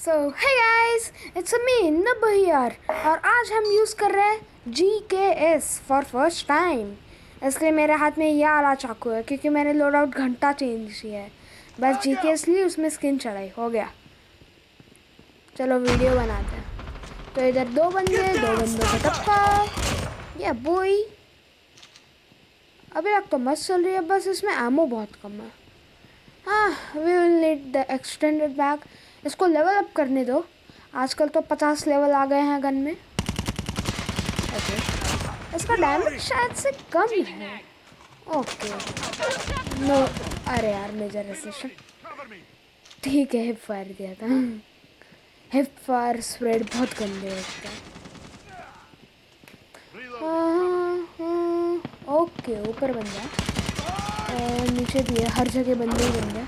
So hey guys, it's me नब्बे here और आज हम यूज़ कर रहे हैं GKS फॉर फर्स्ट टाइम। इसलिए मेरे हाथ में ये वाला चाकू है क्योंकि मैंने लोड आउट घंटा चेंज किया है। बस GKS ली, उसमें स्किन चढ़ाई, हो गया। चलो वीडियो बनाते हैं। तो इधर दो बंदों का टक्कर। ये बॉय अभी तक तो मस्त चल रही है, बस इसमें एमो बहुत कम है। हाँ, we will need the extended bag. इसको लेवल अप करने दो। आजकल तो 50 लेवल आ गए हैं गन में। ओके, इसका डैमेज शायद से कम है। ओके, नो, अरे यार मेजर रेसिस्टेंस। ठीक है, हिप फायर दिया था। हिप फायर स्प्रेड बहुत गंदे होता है। ओके, ऊपर बन गया, नीचे भी है, हर जगह बंदे ही बन गया।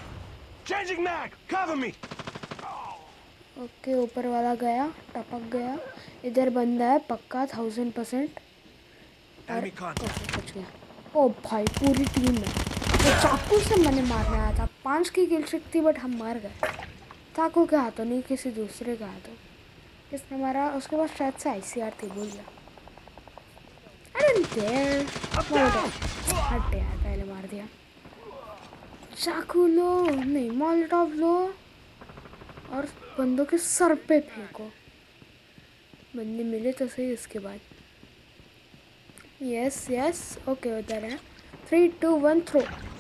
ओके, ऊपर वाला गया, टपक गया। इधर बंदा है पक्का 1000%। और कुछ गया। ओ भाई, पूरी टीम है। तो चाकू से मैंने मारने आया था। 5 की किल स्ट्रिक थी बट हम मार गए। चाकू के हाथों नहीं, किसी दूसरे के हाथों। किसने मारा? उसके बाद शायद से ICR थी, भूल गया। हट यार, पहले मार दिया। चाकू लो, नहीं मॉलटॉव लो और बंदों के सर पे फेंको। बंदे मिले तो सही उसके बाद। यस यस, ओके, उधर है। 3 2 1 थ्रो।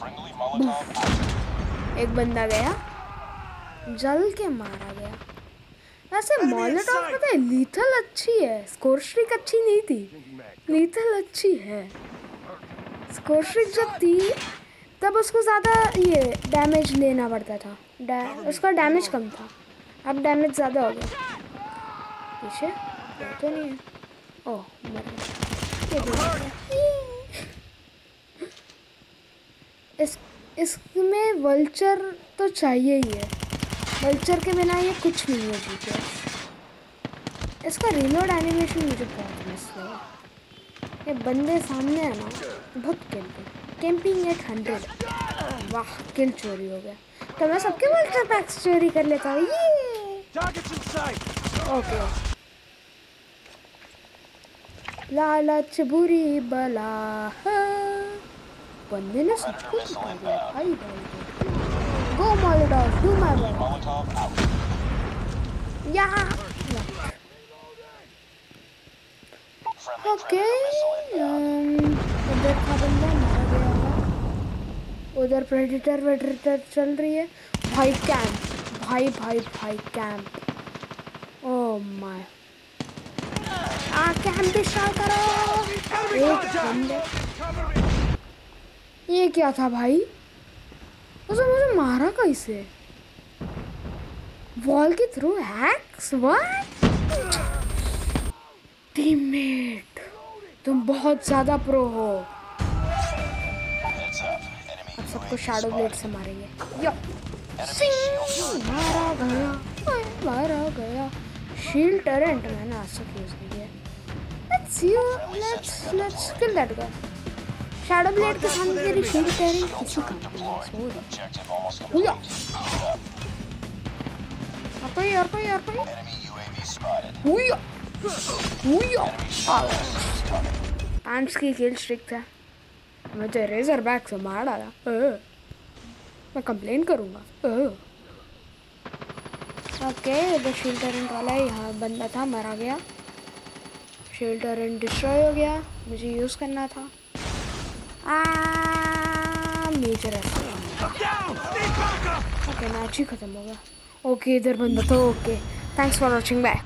एक बंदा गया, जल के मारा गया। वैसे मॉलटॉव पता है लीथल अच्छी है, स्कोर स्ट्रिक अच्छी नहीं थी। लीथल अच्छी है। स्कोर स्ट्रिक जब थी तब उसको ज़्यादा ये डैमेज लेना पड़ता था। उसका डैमेज कम था, अब डैमेज ज़्यादा हो गया। पीछे तो नहीं है। ओह, मर गया। इसमें वल्चर तो चाहिए ही है। वल्चर के बिना ये कुछ नहीं है। GKS इसका रीलोड एनिमेशन मुझे बहुत मस्त लगा। ये बंदे सामने है ना, बहुत कैंपिंग 800। वाह, किल चोरी हो गया। तो मैं सबके वल्चर पैक्स चोरी कर लेता हूँ। ये ओके, लालच बुरी बला है। बंदे ने सब कुछ उठा दिया भाई। Go Molotov, do my work. यहाँ ओके, उधर था बंदा, मारा गया। उधर प्रेडिटर चल रही है। भाई कैंप, भाई कैंप। ओह माय, कैंप भी स्टार्ट करो। एक बंदे, ये क्या था भाई? उसने मुझे मारा कैसे? वॉल के थ्रू हैक्स? व्हाट? टीममेट, तुम बहुत ज्यादा प्रो हो। अब सबको शैडो ब्लेड से मारेंगे। यो, मारा गया। शील्ड टरेंट मैंने आज तक यूज नहीं किया। Let's kill that guy. Shadow blade के सामने तेरी शील्ड टरेंट किसी काम की नहीं है। यार की किल स्ट्रिक था। मुझे रेजर बैक से मार डाला। मैं कंप्लेन करूंगा। ओके, इधर शील्ड टरेंट वाला यहाँ बंदा था, मारा गया। शील्ड टरेंट डिस्ट्रॉय हो गया, मुझे यूज करना था। मेजर ओके, मैच ही खत्म हो गया। ओके, इधर बंदा था। Okay, thanks for watching, bye.